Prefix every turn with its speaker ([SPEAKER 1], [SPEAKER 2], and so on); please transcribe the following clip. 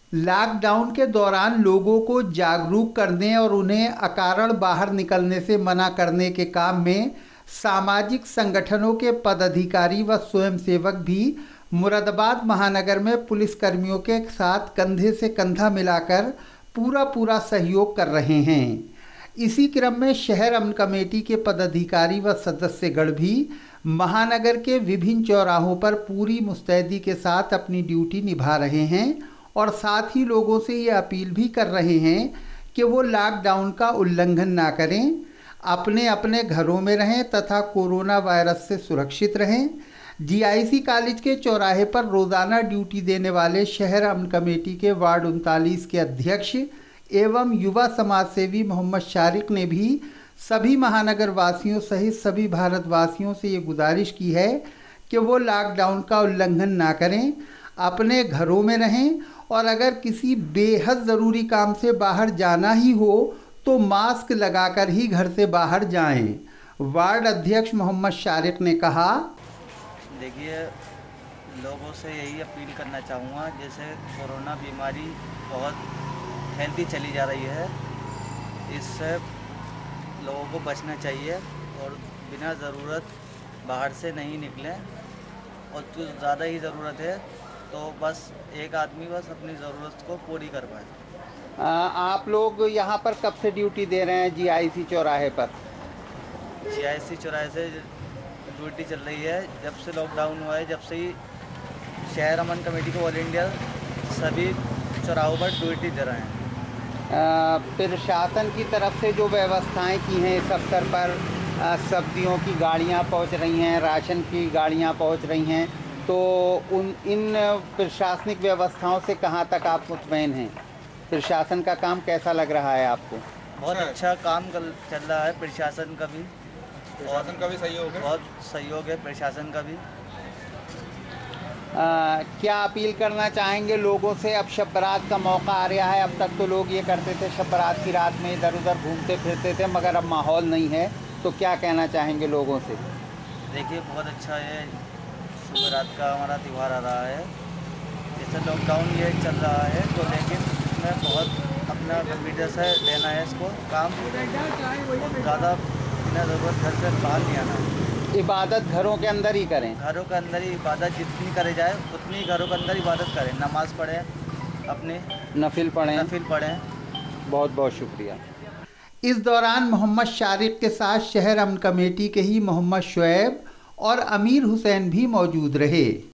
[SPEAKER 1] Lockdown के दौरान लोगों को जागरूक करने और उन्हें अकारण बाहर निकलने से मना करने के काम में सामाजिक संगठनों के पदाधिकारी व स्वयंसेवक भी मुरादाबाद महानगर में पुलिसकर्मियों के साथ कंधे से कंधा मिलाकर पूरा सहयोग कर रहे हैं। इसी क्रम में शहर अमन कमेटी के पदाधिकारी व सदस्यगण भी महानगर के विभिन्न चौराहों पर पूरी मुस्तैदी के साथ अपनी ड्यूटी निभा रहे हैं और साथ ही लोगों से ये अपील भी कर रहे हैं कि वो लॉकडाउन का उल्लंघन ना करें, अपने अपने घरों में रहें तथा कोरोना वायरस से सुरक्षित रहें। जीआईसी कॉलेज के चौराहे पर रोज़ाना ड्यूटी देने वाले शहर अमन कमेटी के वार्ड 39 के अध्यक्ष एवं युवा समाज सेवी मोहम्मद शारिक ने भी सभी महानगर वासियों सहित सभी भारतवासियों से ये गुजारिश की है कि वो लॉकडाउन का उल्लंघन ना करें, अपने घरों में रहें और अगर किसी बेहद ज़रूरी काम से बाहर जाना ही हो तो मास्क लगाकर ही घर से बाहर जाएं। वार्ड अध्यक्ष मोहम्मद शारिक ने कहा,
[SPEAKER 2] देखिए, लोगों से यही अपील करना चाहूँगा, जैसे कोरोना बीमारी बहुत फैलती चली जा रही है, इससे लोगों को बचना चाहिए और बिना ज़रूरत बाहर से नहीं निकलें और जो ज़्यादा ही ज़रूरत है तो बस एक आदमी बस अपनी ज़रूरत को पूरी कर पाए।
[SPEAKER 1] आप लोग यहाँ पर कब से ड्यूटी दे रहे हैं जीआईसी चौराहे पर?
[SPEAKER 2] जीआईसी चौराहे से ड्यूटी चल रही है जब से लॉकडाउन हुआ है, जब से ही शहर अमन कमेटी को ऑल इंडिया सभी चौराहों पर ड्यूटी दे रहे हैं।
[SPEAKER 1] प्रशासन की तरफ से जो व्यवस्थाएं की हैं इस अवसर पर, सब्जियों की गाड़ियां पहुंच रही हैं, राशन की गाड़ियां पहुंच रही हैं, तो इन प्रशासनिक व्यवस्थाओं से कहां तक आप मुतमईन हैं? प्रशासन का काम कैसा लग रहा है आपको?
[SPEAKER 2] बहुत अच्छा काम चल रहा है प्रशासन का भी
[SPEAKER 3] सहयोग है,
[SPEAKER 2] बहुत सहयोग है प्रशासन का भी।
[SPEAKER 1] क्या अपील करना चाहेंगे लोगों से? अब शब बारात का मौका आ रहा है। अब तक तो लोग ये करते थे, शब बारात की रात में इधर उधर घूमते फिरते थे, मगर अब माहौल नहीं है, तो क्या कहना चाहेंगे लोगों से?
[SPEAKER 2] देखिए, बहुत अच्छा है, शब बारात का हमारा त्यौहार आ रहा है। जैसे लॉकडाउन ये चल रहा है तो लेकिन इसमें बहुत अपना कॉन्फिडेंस है लेना है इसको काम, ज़्यादा बिना ज़रूरत घर से बाहर नहीं आना है।
[SPEAKER 1] इबादत घरों के अंदर ही करें,
[SPEAKER 2] घरों के अंदर ही इबादत जितनी करे जाए उतनी घरों के अंदर इबादत करें, नमाज पढ़ें, अपने
[SPEAKER 1] नफिल पढ़ें।
[SPEAKER 2] बहुत
[SPEAKER 1] बहुत शुक्रिया। इस दौरान मोहम्मद शारिक के साथ शहर अमन कमेटी के ही मोहम्मद शुएब और अमीर हुसैन भी मौजूद रहे।